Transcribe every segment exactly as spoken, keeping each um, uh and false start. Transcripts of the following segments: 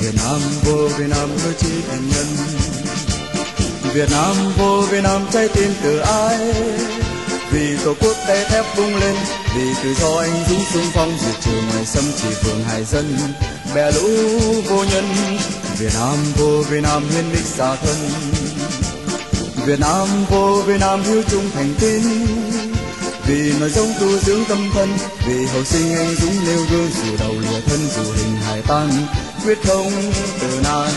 Việt Nam vô Việt Nam đôi chí thành nhân. Việt Nam vô Việt Nam trái tim từ ai, vì tổ quốc tay thép vung lên, vì tự do anh dũng xung phong diệt trừ ngoài xâm chỉ phường hải dân bè lũ vô nhân. Việt Nam vô Việt Nam hiến đích xa thân, Việt Nam vô Việt Nam hiếu trung thành tín, vì nói giống tu dưỡng tâm thân, vì hậu sinh anh dũng nêu gương dù đầu lìa thân dù hình hài tan quyết không từ nan.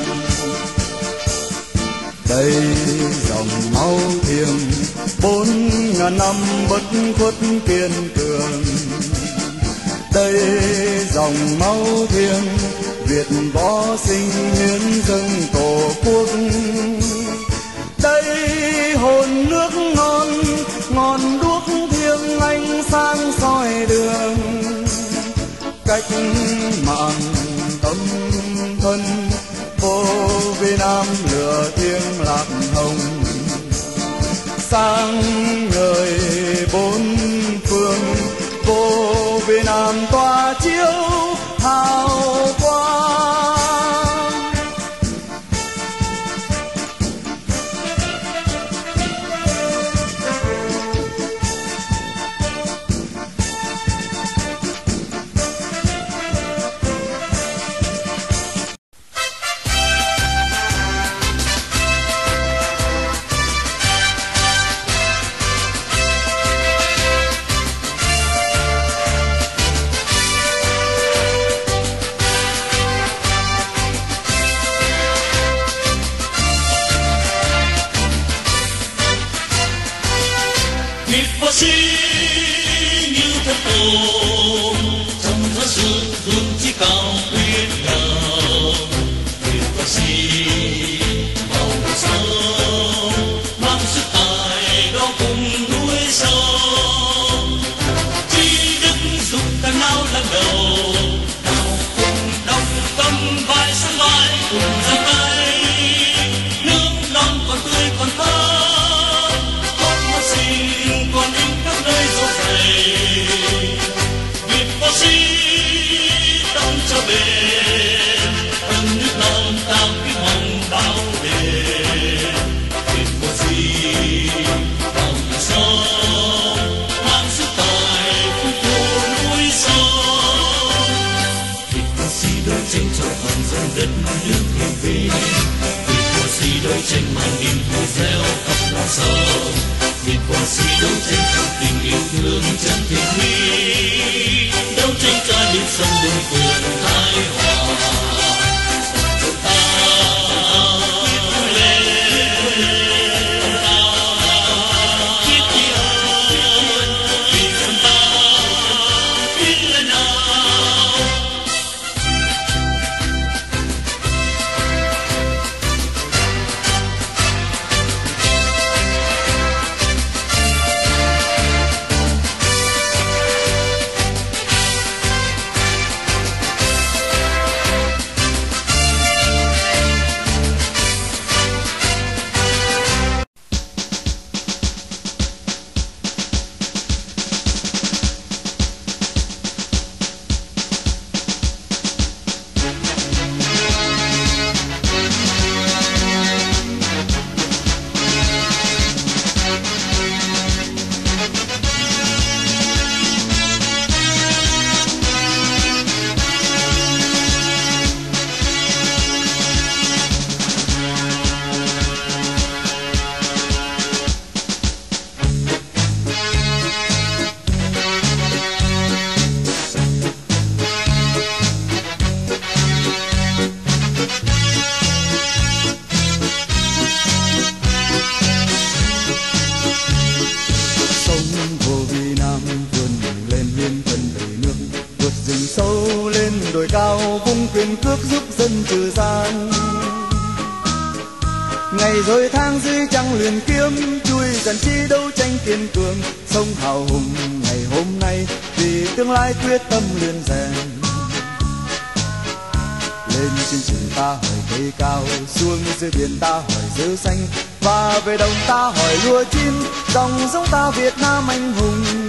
Đây dòng máu thiêng bốn ngàn năm bất khuất kiên cường, đây dòng máu thiêng Việt võ sinh hiến dâng tổ quốc, đây hồn nước non ngọn đuốc thiêng ánh sáng soi đường, cách mạng tâm thân vô Việt Nam lửa thiêng lạc hồng, sáng ngời bốn phương vô Việt Nam tỏa chiếu hào quang. Ngày rồi tháng dưới trăng luyện kiếm chui dần chi đấu tranh kiên cường, sông hào hùng ngày hôm nay vì tương lai quyết tâm luyện rèn. Lên chiến trường ta hỏi cây cao, xuống dưới biển ta hỏi dơ xanh, và về đồng ta hỏi lúa chín, dòng giống ta Việt Nam anh hùng.